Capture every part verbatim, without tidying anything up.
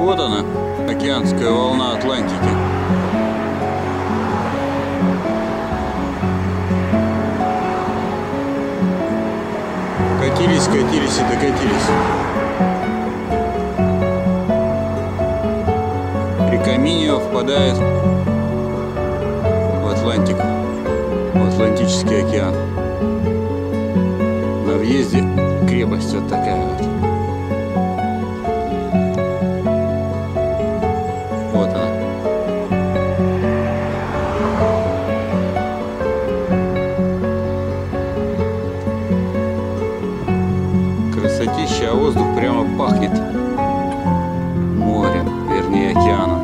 Вот она, океанская волна Атлантики. Катились, катились и докатились. Река Минио впадает в Атлантику, в Атлантический океан. На въезде крепость вот такая вот. Вот она. Красотища, а воздух прямо пахнет морем, вернее океаном.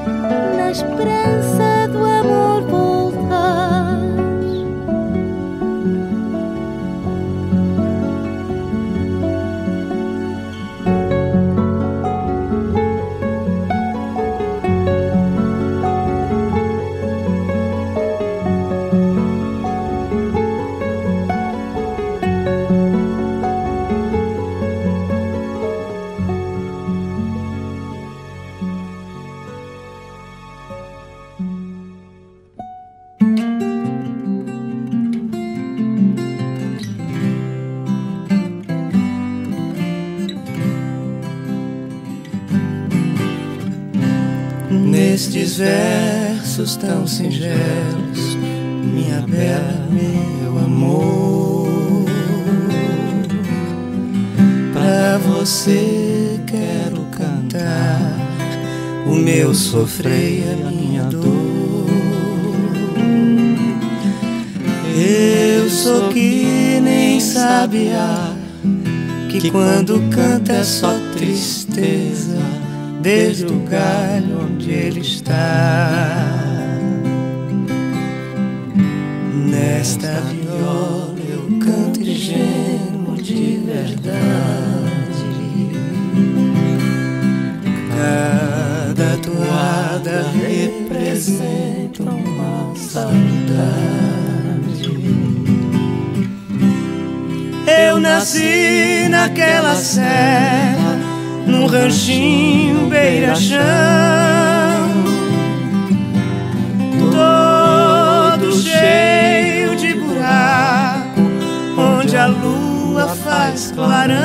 esperança do amor voltar. Nestes versos tão singelos, minha bela, meu amor, pra você quero cantar o meu sofrer e a minha dor. Eu sou que nem sabiá, que quando canta é só tristeza, desde o galho onde ele está. Nesta viola eu canto e gemo de verdade. Cada toada representa uma saudade. Eu nasci naquela serra, num ranchinho beira-chão, todo cheio de buraco, onde a lua faz clarão.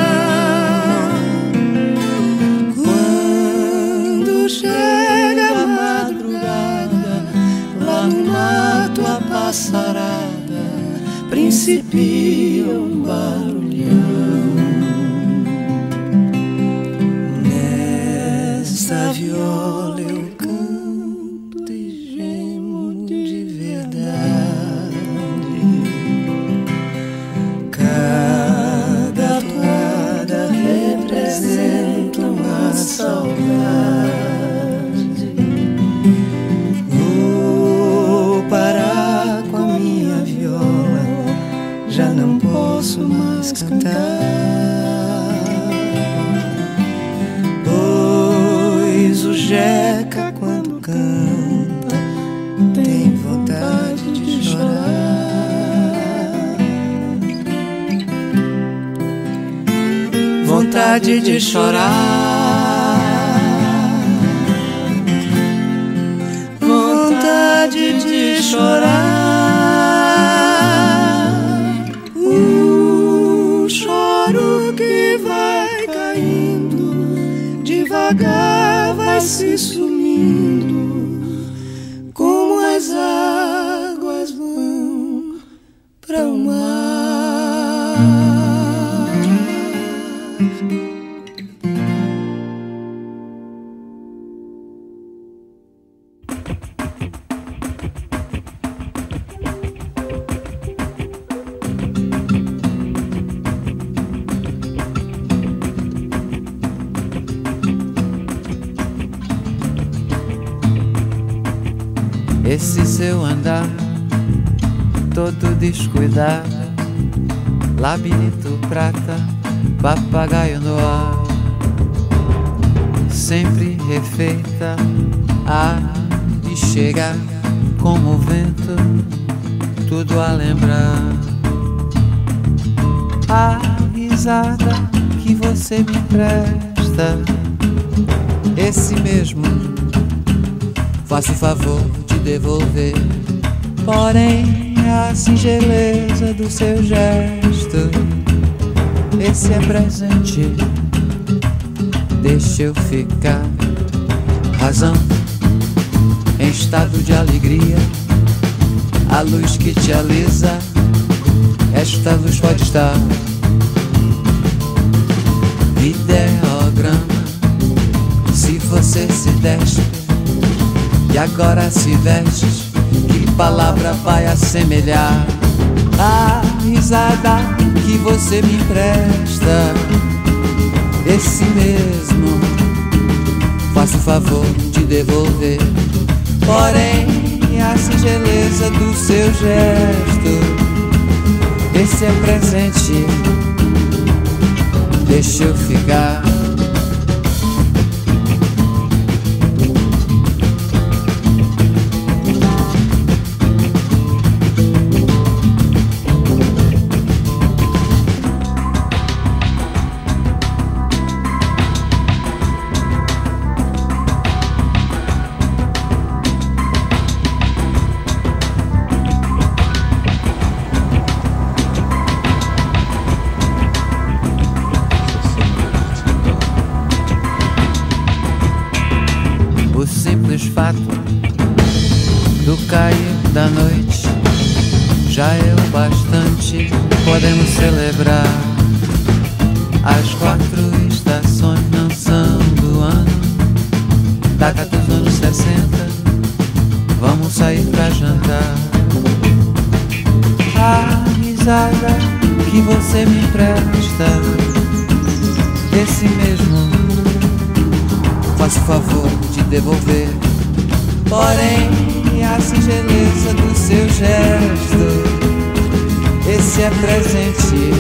Quando chega a madrugada, lá no mato a passarada principia um barulhão. Nesta viola eu canto e gemo de verdade. Cada toada representa uma saudade. Vou parar com a minha viola, já não posso mais cantar, pois o Jeca quando canta tem vontade de chorar. Vontade de chorar, vontade de chorar. Choro que vai caindo, devagar vai se sumindo, como as águas vão para o mar. Esse seu andar todo descuidado, labirinto prata, papagaio no ar, sempre refeita, há de chegar como o vento, tudo a lembrar. A risada que você me empresta, esse mesmo, faço o favor de devolver. Porém, a singeleza do seu gesto, esse é presente, deixa eu ficar. Razão, em estado de alegria, a luz que te alisa, esta luz pode estar. Ideograma, se você se despe e agora se veste, que palavra vai assemelhar a risada que você me empresta? Esse mesmo, faço o favor de devolver. Porém, a singeleza do seu gesto, esse é presente, deixa eu ficar. simples fato do cair da noite já é o bastante. Podemos celebrar as quatro estações, não são do ano, data dos anos sessenta. Vamos sair pra jantar. A risada que você me empresta, esse mesmo faço favor de devolver. Porém, a singeleza do seu gesto, esse é presente,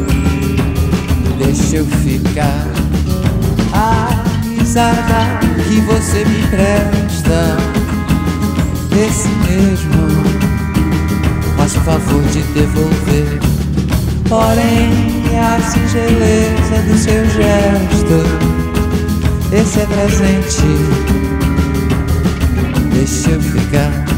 deixa eu ficar. A risada que você me empresta, esse mesmo faço favor de devolver. Porém, a singeleza do seu gesto, esse é presente, deixa eu ficar.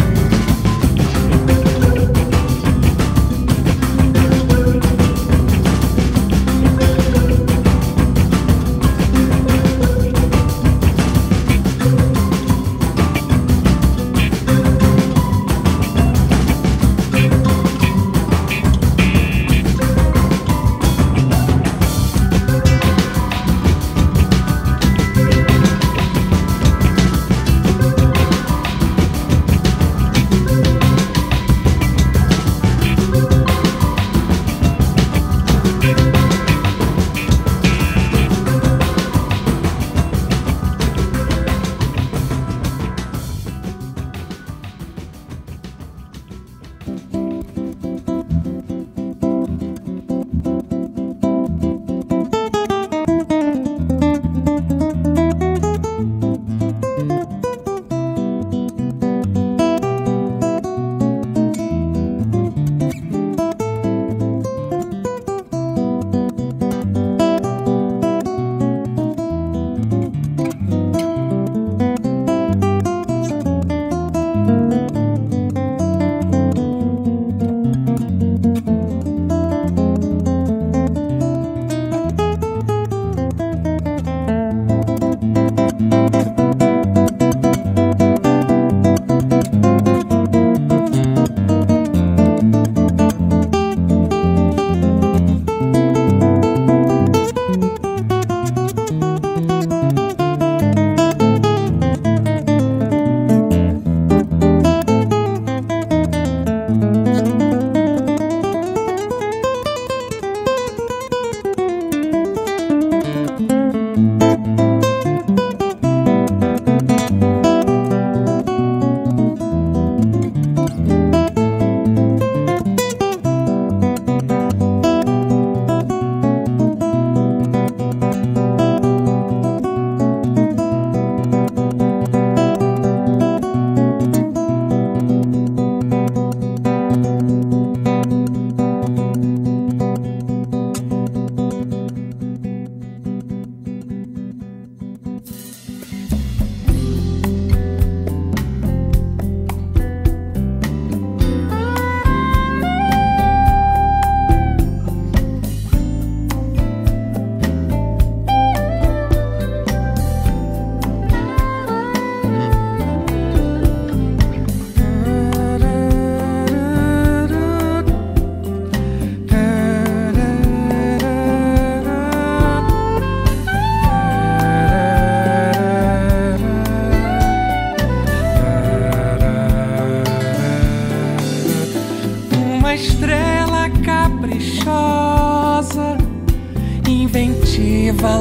inventiva,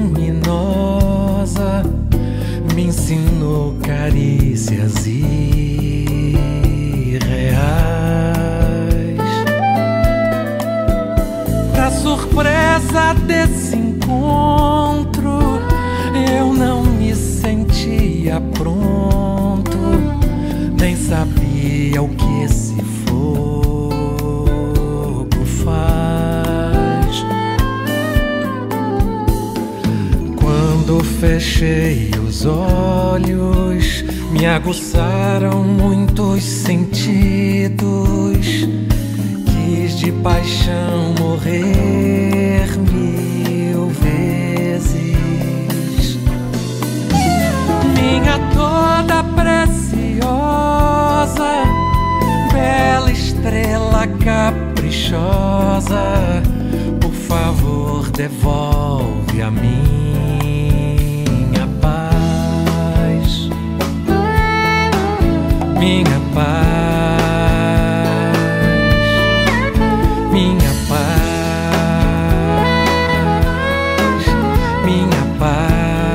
luminosa, me ensinou carícias irreais. Pra surpresa desse encontro, eu não me sentia pronto, nem sabia o que esse fogo faz. Quando fechei os olhos, me aguçaram muitos sentidos. Quis de paixão morrer mil vezes. Minha dor estrela caprichosa, por favor, devolve a minha paz, minha paz, minha paz, minha paz.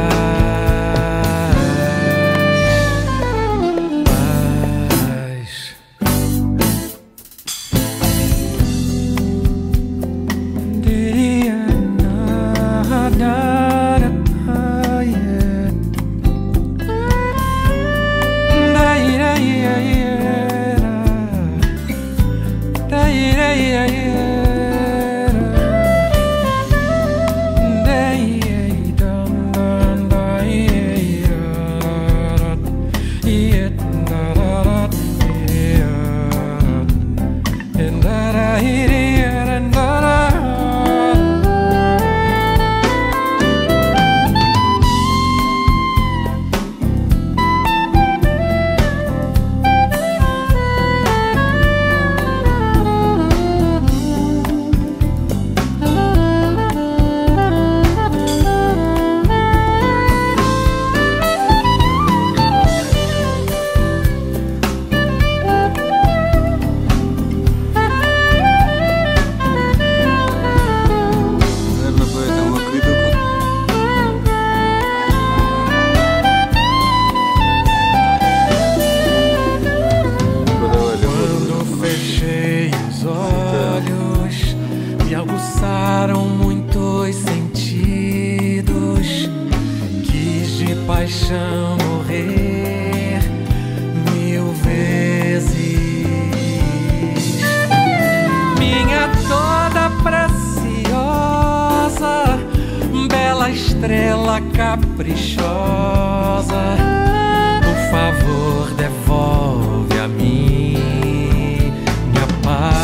Estrela caprichosa, por favor, devolve a minha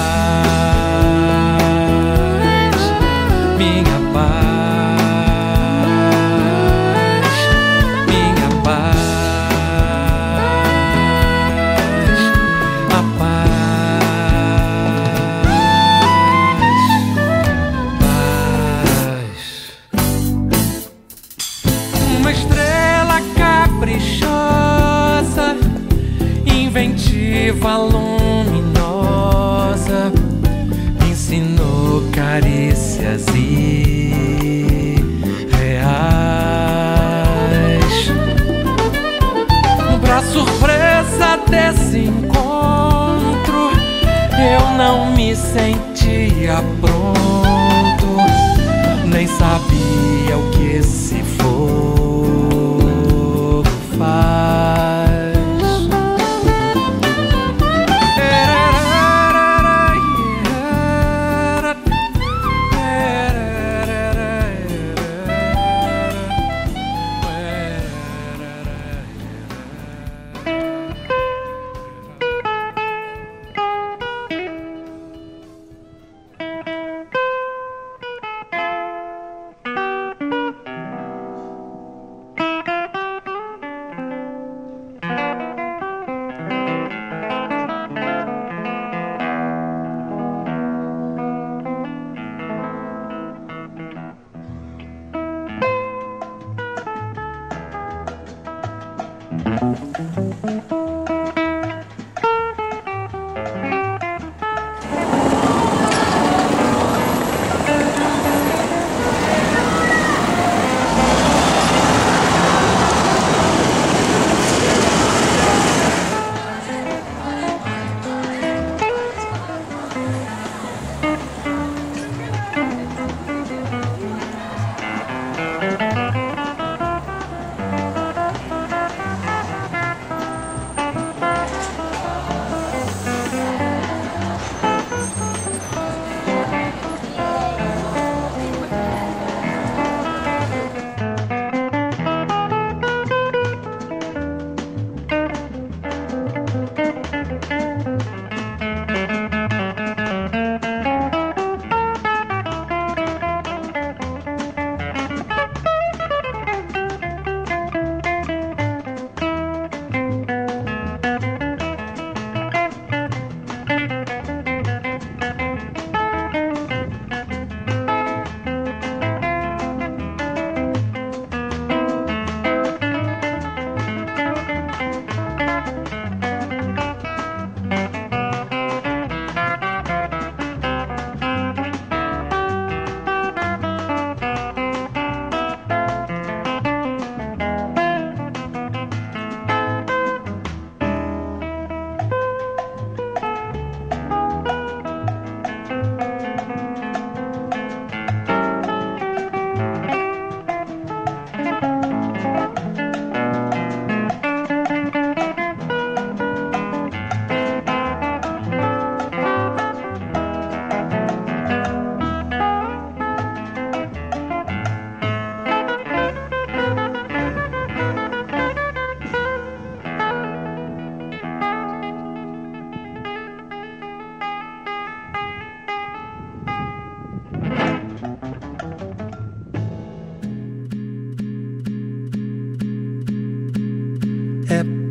paz, minha paz, minha paz, a paz. Uma estrela caprichosa, inventiva, luminosa, ensinou carícias irreais. Pra surpresa desse encontro, eu não me sentia pronto, nem sabia o que esse fogo faz.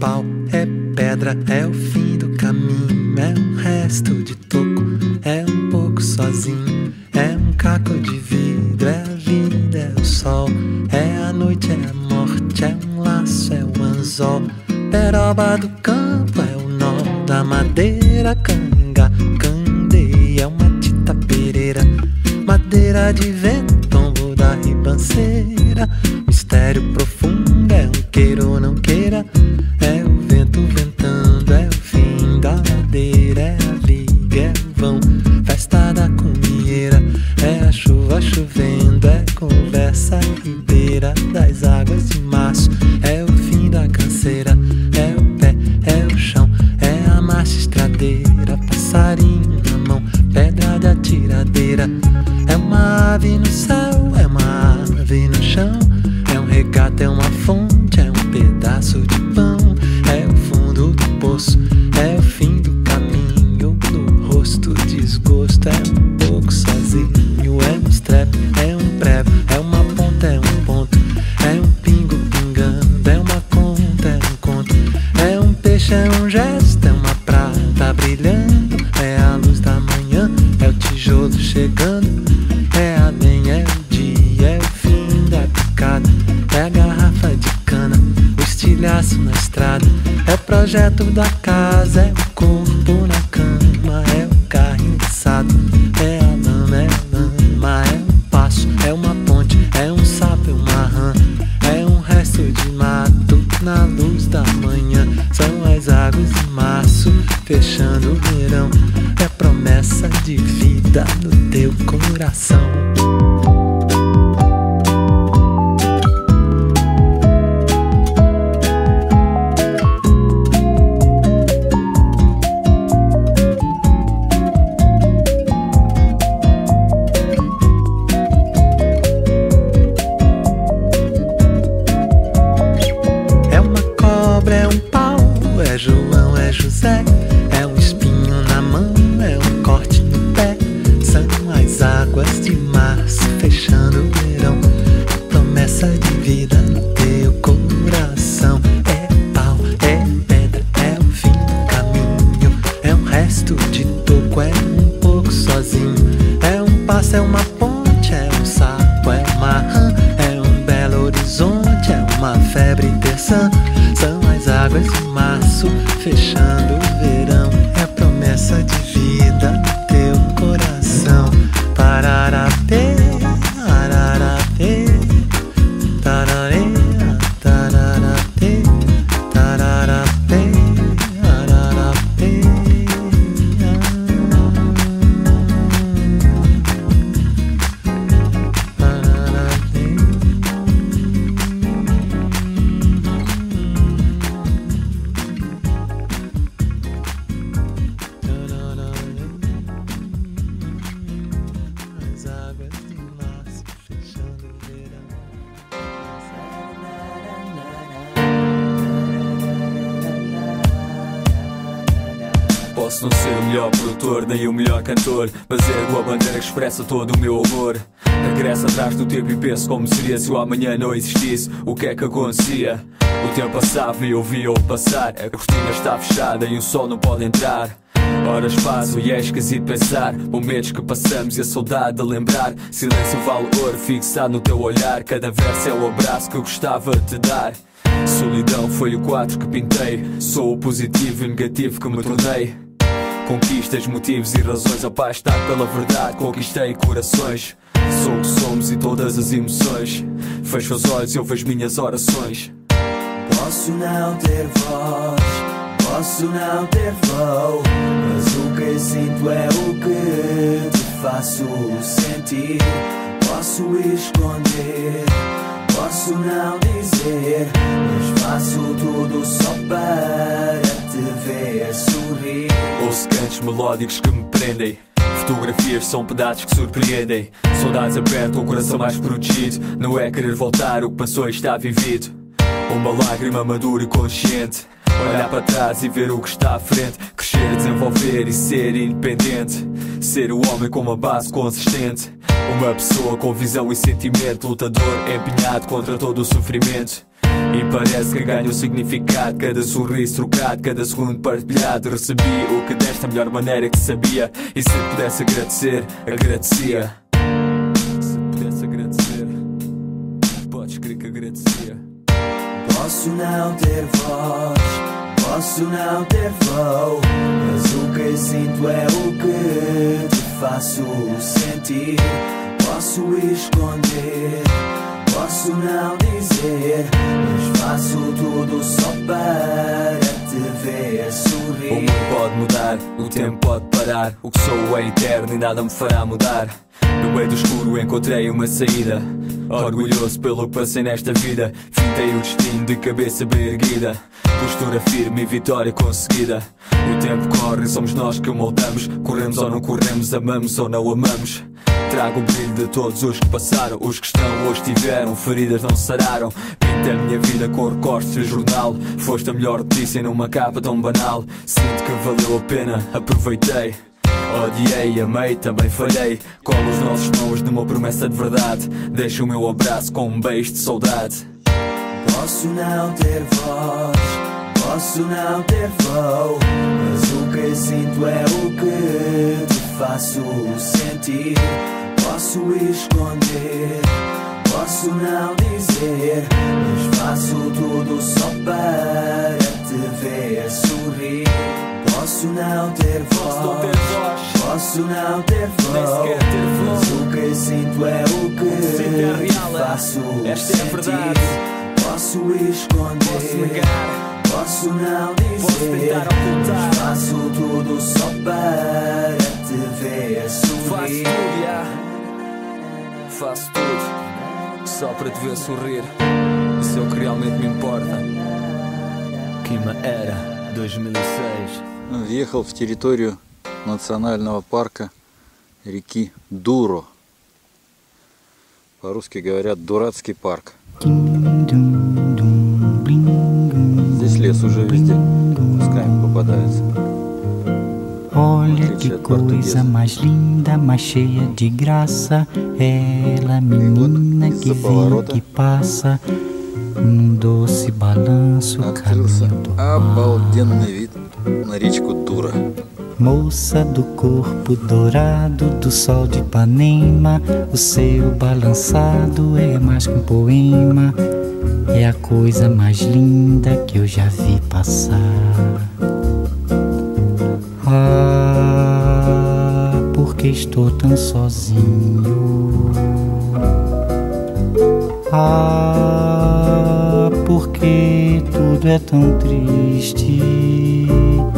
pau, é pedra, é o fim do caminho, é um resto de toco, é um pouco sozinho, é um caco de vidro, é a vida, é o sol, é a noite, é a morte, é um laço, é o anzol, peroba do campo, é o nó da madeira, canga, candeia, é uma tita pereira, madeira de vento, tombo da ribanceira, mistério profundo, é um queira ou não queira, é o vento ventando, é o fim da ladeira, é a viga, é o vão, festa da comieira, é a chuva chovendo, é conversa ribeira das águas de março, é o fim da canseira, é o pé, é o chão, é a marcha estradeira, passarinho na mão, pedra de atiradeira, é uma ave no céu, é uma ave no chão, é um regato, é uma fonte, é um pedaço de pão, é o fundo do poço, é o fim do caminho, no rosto desgosto, é um pouco sozinho, é um strep, é um prego, é uma ponta, é um ponto, é um pingo pingando, é uma conta, é um conto, é um peixe, é um gesto, é uma prata brilhando, é a luz da manhã, é o tijolo chegando, é a lenha, é o dia, é o fim da picada, é a garrafa de cana, o estilhaço na estrada, é o projeto da casa, é o corpo na cama, é o carro enguiçado, é a lama, é a lama, é um passo, é uma ponte, é um sapo, é uma rã, é um resto de mato na luz da manhã, são as águas de março fechando o verão, é promessa de vida no teu coração. É uma cobra, é um pau, é João, é José, é um espinho na mão, é um corte no pé, são as águas de março fechando o verão, promessa de vida no teu coração. É pau, é pedra, é o fim do caminho, é um resto de toco, é um pouco sozinho, é um passo, é uma ponte, é um sapo, é uma rã, é um belo horizonte, é uma febre terçã, são as águas de março fechando o verão, é a promessa de vida no teu coração. Pararapê, ararapê, tararê, tararapê, tararapê, ararapê. As águas de março fechando o verão. Posso não ser o melhor produtor, nem o melhor cantor, mas ergo a bandeira que expressa todo o meu amor. Regresso atrás do tempo e penso como seria se o amanhã não existisse. O que é que acontecia? O tempo passava e eu via-o passar. A cortina está fechada e o sol não pode entrar. Horas passam e é esquisito pensar momentos que passamos e a saudade a lembrar. Silêncio vale ouro fixado no teu olhar. Cada verso é o abraço que eu gostava de te dar. Solidão foi o quadro que pintei. Sou o positivo e o negativo que me tornei. Conquistas, motivos e razões, apaixonado pela verdade, conquistei corações. Sou o que somos e todas as emoções. Fecho os olhos e ouvo as minhas orações. Posso não ter voz, posso não ter flow, mas o que sinto é o que te faço sentir. Posso esconder, posso não dizer, mas faço tudo só para te ver sorrir. Ouço cantos melódicos que me prendem. Fotografias são pedaços que surpreendem. Saudades apertam o coração mais protegido. Não é querer voltar, o que passou está vivido. Uma lágrima madura e consciente. Olhar para trás e ver o que está à frente. Crescer, desenvolver e ser independente. Ser o homem com uma base consistente. Uma pessoa com visão e sentimento. Lutador, empenhado contra todo o sofrimento. E parece que ganha o significado, cada sorriso trocado, cada segundo partilhado. Recebi o que deste da melhor maneira que sabia. E se pudesse agradecer, agradecia. Se pudesse agradecer, podes crer que agradecia. Posso não ter voz, posso não ter flow, mas o que sinto é o que te faço sentir. Posso esconder, posso não dizer, mas faço tudo só para te ver sorrir. O mundo pode mudar, o tempo pode parar, o que sou é eterno e nada me fará mudar. No meio do escuro encontrei uma saída, orgulhoso pelo que passei nesta vida. Fintei o destino de cabeça bem erguida, postura firme e vitória conseguida. O tempo corre e somos nós que o moldamos. Corremos ou não corremos, amamos ou não amamos. Trago o brilho de todos os que passaram, os que estão hoje tiveram, feridas não sararam. Pintei a minha vida com recortes de jornal. Foste a melhor notícia numa capa tão banal. Sinto que valeu a pena, aproveitei. Odiei, amei, também falhei. Colo os nossos mãos numa promessa de verdade. Deixo o meu abraço com um beijo de saudade. Posso não ter voz, posso não ter flow, mas o que sinto é o que te faço sentir. Posso esconder, posso não dizer, mas faço tudo só para te ver sorrir. Posso não ter voz, posso não ter flow, mas o que sinto é o que te faço sentir. Posso esconder, posso não dizer, mas faço tudo só para te ver sorrir. Faço tudo só para te ver sorrir. Isso é o que realmente me importa. Кима Эра, две тысячи шесть. Въехал в территорию национального парка реки Дуро. По-русски говорят дурацкий парк. Здесь лес уже везде кусками попадается. Olha que coisa mais linda, mais cheia de graça. Ela, menina que vem, que passa, num doce balanço, caminho do mar. Обалденный вид на речку Дура. Moça do corpo dourado do sol de Ipanema, o seu balançado é mais que um poema. É a coisa mais linda que eu já vi passar. Ah, porque estou tão sozinho. Ah, porque tudo é tão triste.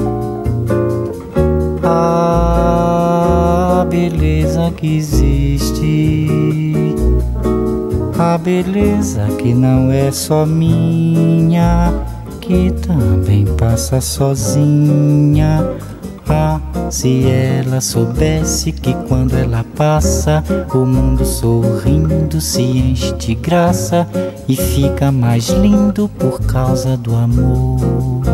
Ah, beleza que existe. A beleza que não é só minha, que também passa sozinha. Ah, se ela soubesse que quando ela passa, o mundo sorrindo se enche de graça e fica mais lindo por causa do amor.